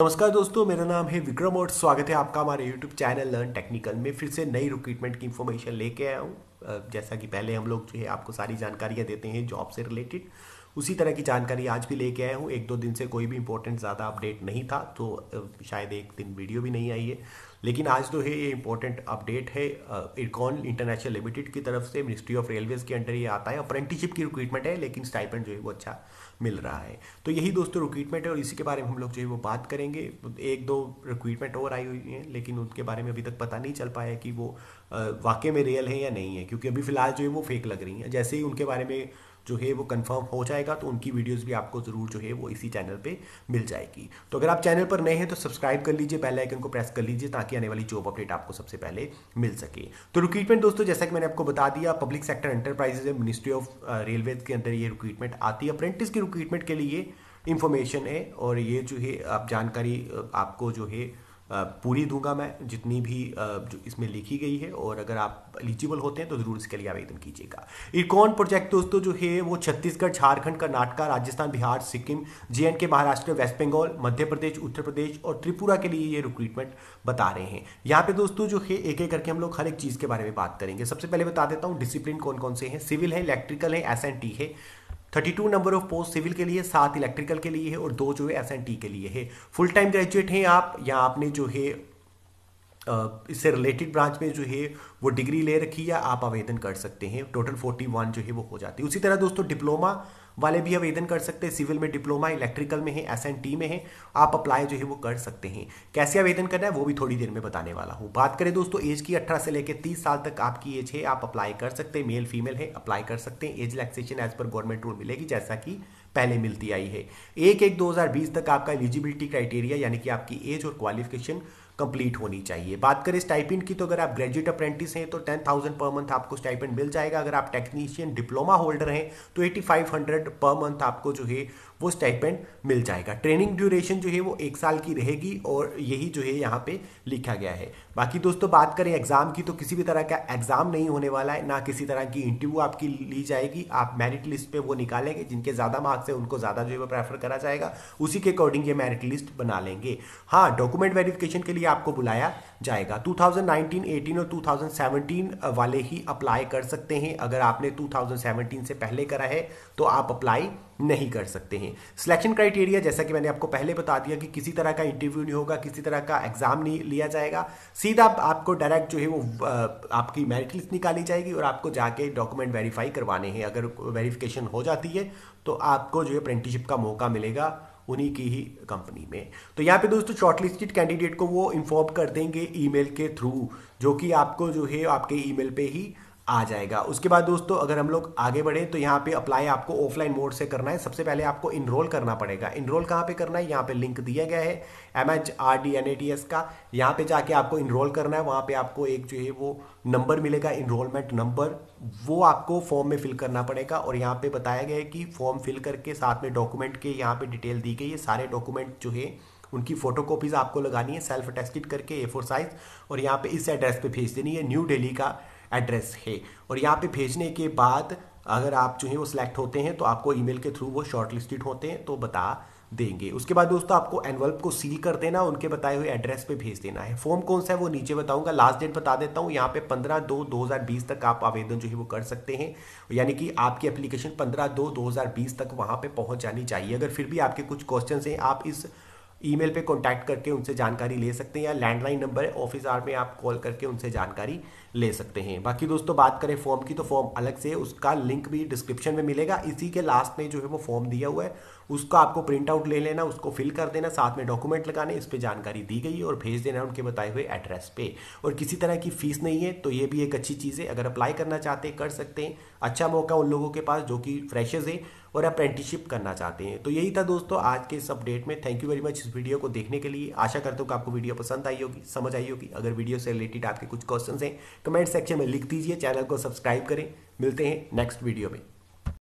नमस्कार दोस्तों, मेरा नाम है विक्रम और स्वागत है आपका हमारे YouTube चैनल लर्न टेक्निकल में। फिर से नई रिक्रूटमेंट की इन्फॉर्मेशन लेके आया हूँ। जैसा कि पहले हम लोग जो है आपको सारी जानकारियाँ देते हैं जॉब से रिलेटेड, उसी तरह की जानकारी आज भी लेके आया हूँ। एक दो दिन से कोई भी इंपॉर्टेंट ज़्यादा अपडेट नहीं था, तो शायद एक दिन वीडियो भी नहीं आई है, लेकिन आज जो है ये इंपॉर्टेंट अपडेट है। इरकॉन इंटरनेशनल लिमिटेड की तरफ से मिनिस्ट्री ऑफ रेलवेज के अंडर ये आता है। अप्रेंटिसशिप की रिक्रूटमेंट है, लेकिन स्टाइपेंड जो है वो अच्छा मिल रहा है। तो यही दोस्तों रिक्रूटमेंट है और इसी के बारे में हम लोग जो है वो बात करेंगे। एक दो रिक्रूटमेंट और आई हुई हैं, लेकिन उनके बारे में अभी तक पता नहीं चल पाया कि वो वाकई में रियल है या नहीं है, क्योंकि अभी फिलहाल जो है वो फेक लग रही हैं। जैसे ही उनके बारे में जो है वो कंफर्म हो जाएगा तो उनकी वीडियोस भी आपको ज़रूर जो है वो इसी चैनल पे मिल जाएगी। तो अगर आप चैनल पर नए हैं तो सब्सक्राइब कर लीजिए, बेल आइकन को प्रेस कर लीजिए ताकि आने वाली जॉब अपडेट आपको सबसे पहले मिल सके। तो रिक्रूटमेंट दोस्तों, जैसा कि मैंने आपको बता दिया, पब्लिक सेक्टर एंटरप्राइजेज है, मिनिस्ट्री ऑफ रेलवेज के अंदर ये रिक्रूटमेंट आती है। अप्रेंटिस की रिक्रूटमेंट के लिए इंफॉर्मेशन है और ये जो है आप जानकारी आपको जो है पूरी दूंगा मैं, जितनी भी जो इसमें लिखी गई है। और अगर आप एलिजिबल होते हैं तो ज़रूर इसके लिए आवेदन कीजिएगा। इरकॉन प्रोजेक्ट दोस्तों जो है वो छत्तीसगढ़, झारखंड, कर्नाटक, राजस्थान, बिहार, सिक्किम, JNK, महाराष्ट्र, वेस्ट बंगाल, मध्य प्रदेश, उत्तर प्रदेश और त्रिपुरा के लिए ये रिक्रूटमेंट बता रहे हैं। यहाँ पे दोस्तों जो है एक एक करके हम लोग हर एक चीज़ के बारे में बात करेंगे। सबसे पहले बता देता हूँ डिसिप्लिन कौन कौन से हैं। सिविल है, इलेक्ट्रिकल है, SNT है। 32 नंबर ऑफ पोस्ट सिविल के लिए, 7 इलेक्ट्रिकल के लिए है और 2 जो है SNT के लिए है। फुल टाइम ग्रेजुएट हैं आप, या आपने जो है इससे रिलेटेड ब्रांच में जो है वो डिग्री ले रखी है, आप आवेदन कर सकते हैं। टोटल 41 जो है वो हो जाती है। उसी तरह दोस्तों डिप्लोमा वाले भी आवेदन कर सकते हैं। सिविल में डिप्लोमा, इलेक्ट्रिकल में है, SNT में है, आप अप्लाई जो है वो कर सकते हैं। कैसे आवेदन करना है वो भी थोड़ी देर में बताने वाला हूँ। बात करें दोस्तों एज की, 18 से लेकर 30 साल तक आपकी एज है, आप अप्लाई कर सकते हैं। मेल फीमेल है, अप्लाई कर सकते हैं। एज रिलैक्सेशन एज पर गवर्नमेंट रूल मिलेगी, जैसा कि पहले मिलती आई है। 1/1/2020 तक आपका एलिजिबिलिटी क्राइटेरिया यानी कि आपकी एज और क्वालिफिकेशन कंप्लीट होनी चाहिए। बात करें स्टाइपेंड की, तो अगर आप ग्रेजुएट अप्रेंटिस हैं तो 10,000 पर मंथ आपको स्टाइपेंड मिल जाएगा। अगर आप टेक्नीशियन डिप्लोमा होल्डर हैं तो 8500 पर मंथ आपको जो है वो स्टाइपेंड मिल जाएगा। ट्रेनिंग ड्यूरेशन जो है वो 1 साल की रहेगी और यही जो है यहाँ पे लिखा गया है। बाकी दोस्तों बात करें एग्जाम की, तो किसी भी तरह का एग्जाम नहीं होने वाला है, ना किसी तरह की इंटरव्यू आपकी ली जाएगी। आप मेरिट लिस्ट पे वो निकालेंगे, जिनके ज़्यादा मार्क्स है उनको ज़्यादा जो है वो प्रेफर करा जाएगा, उसी के अकॉर्डिंग ये मेरिट लिस्ट बना लेंगे। हाँ, डॉक्यूमेंट वेरिफिकेशन के लिए आपको बुलाया जाएगा। 2019, 18 और 2017 वाले ही अप्लाई कर सकते हैं। अगर आपने 2017 से पहले करा है तो आप अप्लाई नहीं कर सकते हैं। सिलेक्शन क्राइटेरिया जैसा कि मैंने आपको पहले बता दिया कि किसी तरह का इंटरव्यू नहीं होगा, किसी तरह का एग्जाम नहीं लिया जाएगा। सीधा आपको डायरेक्ट जो है वो आपकी मेरिट लिस्ट निकाली जाएगी और आपको जाके डॉक्यूमेंट वेरीफाई करवाने हैं। अगर वेरिफिकेशन हो जाती है तो आपको जो है अप्रेंटिसशिप का मौका मिलेगा उन्हीं की ही कंपनी में। तो यहाँ पे दोस्तों शॉर्टलिस्टेड कैंडिडेट को वो इन्फॉर्म कर देंगे ईमेल के थ्रू, जो कि आपको जो है आपके ईमेल पे ही आ जाएगा। उसके बाद दोस्तों अगर हम लोग आगे बढ़े तो यहाँ पे अप्लाई आपको ऑफलाइन मोड से करना है। सबसे पहले आपको इनरोल करना पड़ेगा। इनरोल कहाँ पे करना है, यहाँ पे लिंक दिया गया है MHRD-NATS का। यहाँ पे जाके आपको इनरोल करना है। वहाँ पे आपको एक जो है वो नंबर मिलेगा, इनरोलमेंट नंबर, वो आपको फॉर्म में फिल करना पड़ेगा। और यहाँ पे बताया गया है कि फॉर्म फिल करके साथ में डॉक्यूमेंट के यहाँ पे डिटेल दी गई है। सारे डॉक्यूमेंट जो है उनकी फोटोकॉपीज आपको लगानी है सेल्फ अटेस्टेड करके A4 साइज, और यहाँ पे इस एड्रेस पे भेज देनी है। न्यू दिल्ली का एड्रेस है। और यहाँ पे भेजने के बाद अगर आप जो है वो सिलेक्ट होते हैं तो आपको ईमेल के थ्रू वो शॉर्टलिस्टेड होते हैं तो बता देंगे। उसके बाद दोस्तों आपको एनवलप को सील कर देना, उनके बताए हुए एड्रेस पे भेज देना है। फॉर्म कौन सा है वो नीचे बताऊंगा। लास्ट डेट बता देता हूँ, यहाँ पे 15/2/2020 तक आप आवेदन जो है वो कर सकते हैं, यानी कि आपकी एप्लीकेशन 15/2/2020 तक वहाँ पे पहुँच जानी चाहिए। अगर फिर भी आपके कुछ क्वेश्चन हैं, आप इस ईमेल पे कांटेक्ट करके उनसे जानकारी ले सकते हैं, या लैंडलाइन नंबर है ऑफिस आवर में आप कॉल करके उनसे जानकारी ले सकते हैं। बाकी दोस्तों बात करें फॉर्म की, तो फॉर्म अलग से, उसका लिंक भी डिस्क्रिप्शन में मिलेगा। इसी के लास्ट में जो है वो फॉर्म दिया हुआ है, उसको आपको प्रिंट आउट ले लेना, उसको फिल कर देना, साथ में डॉक्यूमेंट लगाने, इस पर जानकारी दी गई है और भेज देना उनके बताए हुए एड्रेस पे। और किसी तरह की फीस नहीं है, तो ये भी एक अच्छी चीज़ है। अगर अप्लाई करना चाहते हैं कर सकते हैं। अच्छा मौका उन लोगों के पास जो कि फ्रेशर्स हैं और अप्रेंटिसशिप करना चाहते हैं। तो यही था दोस्तों आज के इस अपडेट में। थैंक यू वेरी मच इस वीडियो को देखने के लिए। आशा करता हूँ कि आपको वीडियो पसंद आई होगी, समझ आई होगी। अगर वीडियो से रिलेटेड आपके कुछ क्वेश्चन हैं कमेंट सेक्शन में लिख दीजिए, चैनल को सब्सक्राइब करें। मिलते हैं नेक्स्ट वीडियो में।